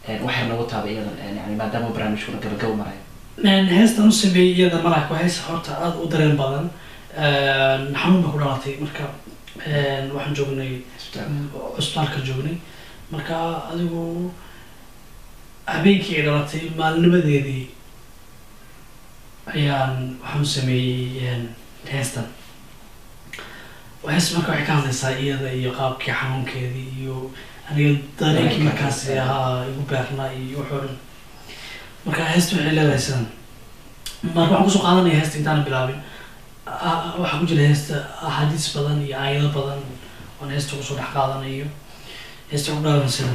waxay nagu taaba iyadan yani maadaama barnaamijkuna gabagabo marayo heestan u sameeyey iyada malaha waa hees horta aada u dareen badan xanuun baa ku dhalatay marka waxaan joognay cusbitaalka joognay marka adigu habeenkii ay dhalatay maalinimadeedii ayaan waxaan sameeyey heestan hees marka waxay ka hadlaysaa iyada iyo qaabkii xanuunkeedii iyo aniga dareenkii markaasi ahaa igu beernaa iyo wuxuu dhan marka heesta waxay leedahay sidan marka waxaan kusoo qaadanaya heesta intaana bilaabin waxaa ku jira heesta axaadiis badan iyo aayado badan oon heesta kusoo dhex qaadanayo heesta ku dhaaran sidan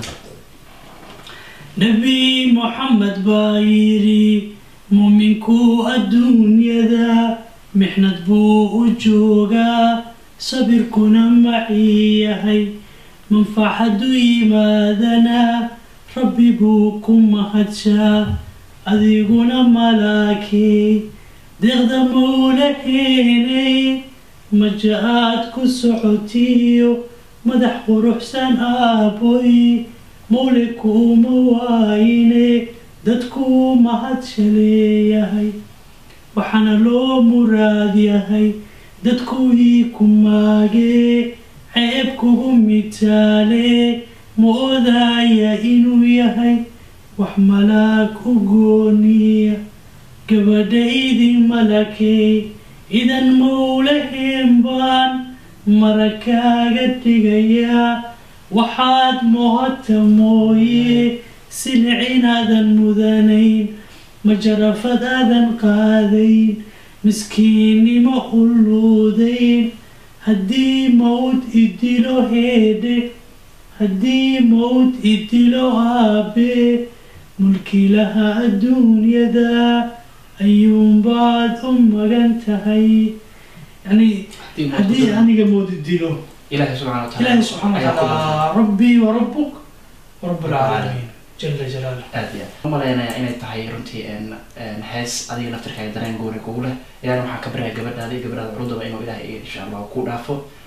nabi moxamed baa yidhi muuminku adduunyada mixnad buu u joogaa sabirkuna macii yahay manfaxadu yimaadana rabbi buu ku mahadshaa adiguna malaakii deeqda mawlaheynay maja aad ku socotiyo madax quruxsan aaboy mawle kuuma waayine dadkuu mahadsha waxaana loo muraad yahay dadkuwii ku maagee ceeb kugu mitaale ma odaaya inuu yahay wax malaag u gooniya gabadhaydii malakey idan mawlaheen baan mara kaaga dhigayaa waxaad mohata mooye silcinaadan mudanayn majarafad aadan qaadayn miskiinnimo hulluudayn haddii mawd idilo heedhe haddii mawd idilo aabe mulkiilaha adduunyada ayuunbaad u magan tahay yani haddii aniga mawd idilo ilaahi subxaana watacaala rabbii wa rabbuk wa rabb alcaalamiin jala jalaaluh aad iyo aad umaleynaya inay tahay runtii hees adiga naftirkaaga dareen gooni kugu leh ilaahna waxaan ka baraya gabadhaada iyo gabadhaada curudaba inuu ilaahay insha allah ku dhaafo